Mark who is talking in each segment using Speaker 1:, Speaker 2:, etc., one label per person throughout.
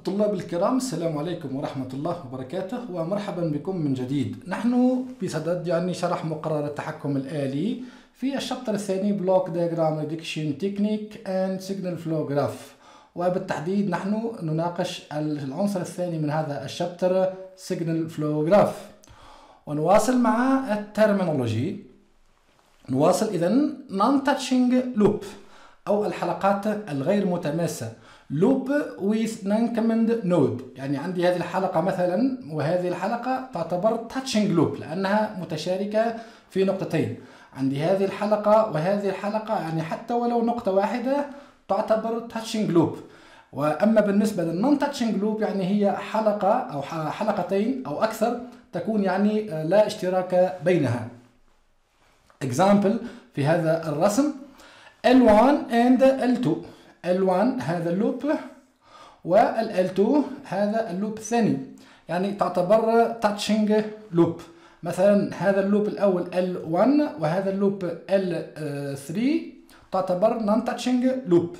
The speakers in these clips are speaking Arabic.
Speaker 1: الطلاب الكرام، السلام عليكم ورحمة الله وبركاته، ومرحبا بكم من جديد. نحن بصدد شرح مقرر التحكم الآلي في الشابتر الثاني بلوك دياجرام ريدكشن تكنيك اند سيجنال فلو جراف، وبالتحديد نحن نناقش العنصر الثاني من هذا الشابتر سيجنال فلو جراف. ونواصل مع الترمينولوجي. نواصل إذن non touching loop أو الحلقات الغير متماسة loop with non-command node. يعني عندي هذه الحلقة مثلا وهذه الحلقة تعتبر touching loop لأنها متشاركة في نقطتين. عندي هذه الحلقة وهذه الحلقة، يعني حتى ولو نقطة واحدة تعتبر touching loop. وأما بالنسبة للنون touching loop يعني هي حلقة أو حلقتين أو أكثر تكون يعني لا اشتراك بينها. example في هذا الرسم L1 and L2. L1 هذا اللوب وال L2 هذا اللوب الثاني، يعني تعتبر touching loop. مثلا هذا اللوب الأول L1 وهذا اللوب L3 تعتبر non touching loop.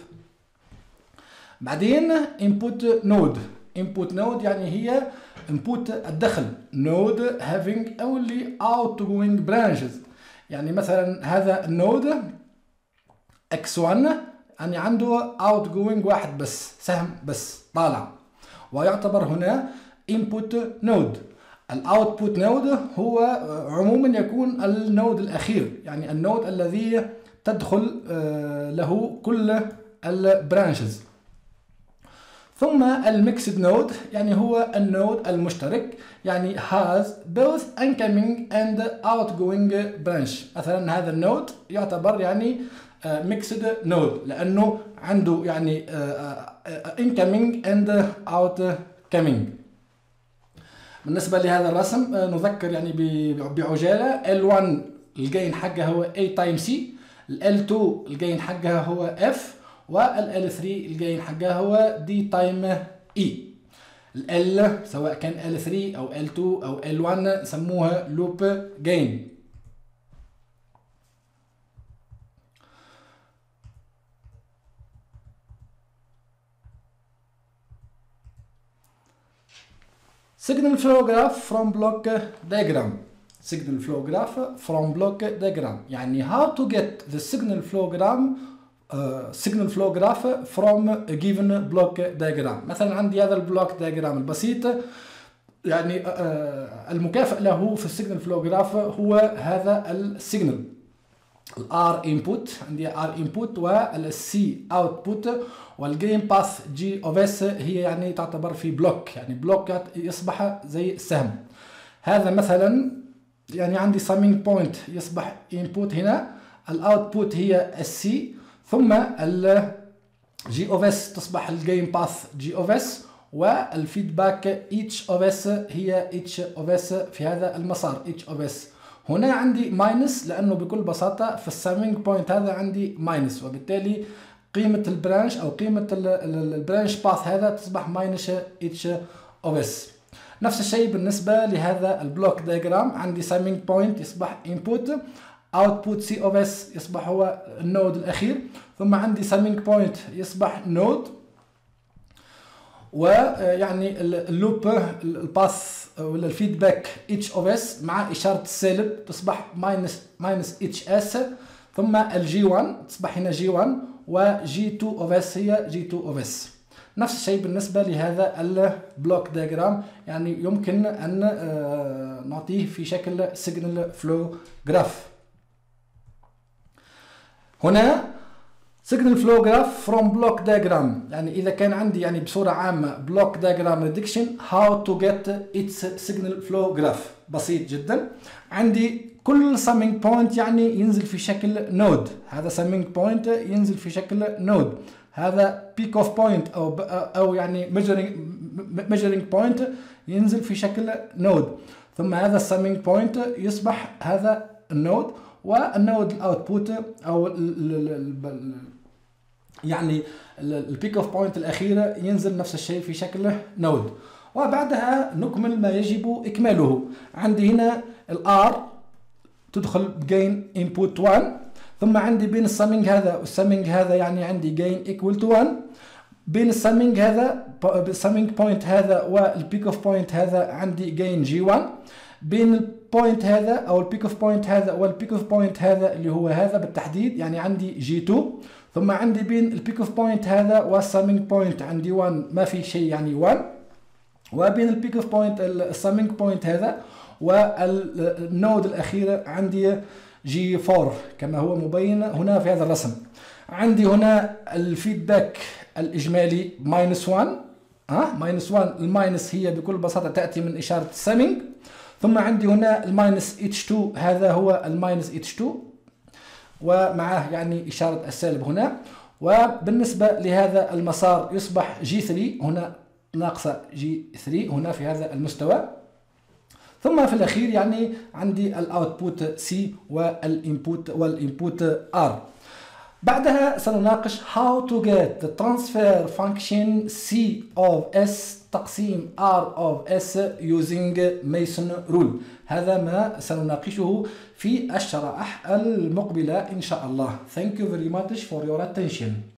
Speaker 1: بعدين input node. input node يعني هي input الدخل، node having only outgoing branches. يعني مثلا هذا النود X1 يعني عنده outgoing واحد بس، سهم بس طالع، ويعتبر هنا input node. الاوتبوت نود هو عموما يكون النود الأخير، يعني النود الذي تدخل له كل البرانشز. ثم الميكسد نود يعني هو النود المشترك، يعني has both incoming and outgoing branch. مثلا هذا النود يعتبر يعني ميكسد نود لأنه عنده يعني incoming and outcoming. بالنسبة لهذا الرسم نذكر يعني بعجالة L1 الجين حقها هو A times C، L2 الجين حقها هو F، وال L3 الجين حقها هو D time E. ال سواء كان L3 أو L2 أو L1 سموها loop gain. Signal flow graph from block diagram. Signal flow graph from block diagram يعني how to get the signal flow graph from a given block diagram. مثلا عندي هذا البلوك diagram البسيط، يعني المكافئ له في السيجنال فلو جراف هو هذا السيجنال الار انبوت، عندي ار انبوت والسي اوتبوت والجين باث جي اوف اس هي يعني تعتبر في بلوك، يعني بلوك يصبح زي السهم. هذا مثلا يعني عندي سامينج بوينت يصبح انبوت هنا، الاوتبوت هي السي، ثم الجي اوف اس تصبح الجين باث جي اوف اس، والفيدباك اتش اوف اس هي اتش اوف اس في هذا المسار اتش اوف اس. هنا عندي ماينس لانه بكل بساطه في السامينج بوينت هذا عندي ماينس، وبالتالي قيمه البرانش او قيمه البرانش باث هذا تصبح ماينس اتش اوف اس. نفس الشيء بالنسبه لهذا البلوك دايجرام، عندي سامينج بوينت يصبح انبوت، اوتبوت سي اوف اس يصبح هو النود الاخير، ثم عندي سامينج بوينت يصبح نود، ويعني اللوب الباث ولا الفيدباك اتش اوف اس مع اشاره السالب تصبح ماينس اتش اس، ثم الجي 1 تصبح هنا جي 1، وجي 2 اوف اس هي جي 2 اوف اس. نفس الشيء بالنسبه لهذا البلوك دياجرام، يعني يمكن ان نعطيه في شكل سيجنال فلو جراف. هنا signal flow graph from block diagram، يعني إذا كان عندي يعني بصورة عامة block diagram reduction how to get its signal flow graph بسيط جدا. عندي كل summing point يعني ينزل في شكل node، هذا summing point ينزل في شكل node، هذا peak of point أو يعني measuring point ينزل في شكل node، ثم هذا summing point يصبح هذا النود، والنود الاوتبوت او يعني البيك اوف بوينت الاخيره ينزل نفس الشيء في شكل نود. وبعدها نكمل ما يجب اكماله. عندي هنا الار تدخل بجين انبوت 1، ثم عندي بين السامينج هذا والسامينج هذا يعني عندي جين ايكوال تو 1، بين السامينج هذا السامينج بوينت هذا والبيك اوف بوينت هذا عندي جين جي 1. بين البوينت هذا او البيك اوف بوينت هذا والبيك اوف بوينت هذا اللي هو هذا بالتحديد يعني عندي جي 2. ثم عندي بين البيك اوف بوينت هذا والسامينج بوينت عندي 1 ما في شيء يعني 1. وبين البيك اوف بوينت السامينج بوينت هذا والنود الاخيره عندي جي 4 كما هو مبين هنا في هذا الرسم. عندي هنا الفيدباك الاجمالي ماينس 1. ماينس 1. الماينس هي بكل بساطه تاتي من اشاره السامينج. ثم عندي هنا الماينس H2 هذا هو الماينس H2 ومعه يعني اشاره السالب هنا. وبالنسبه لهذا المسار يصبح جي 3 هنا ناقصه جي 3 هنا في هذا المستوى. ثم في الاخير يعني عندي الاوتبوت سي والانبوت ار. بعدها سنناقش how to get the transfer function C of S تقسيم R of S using Mason rule. هذا ما سنناقشه في الشرائح المقبلة إن شاء الله. Thank you very much for your attention.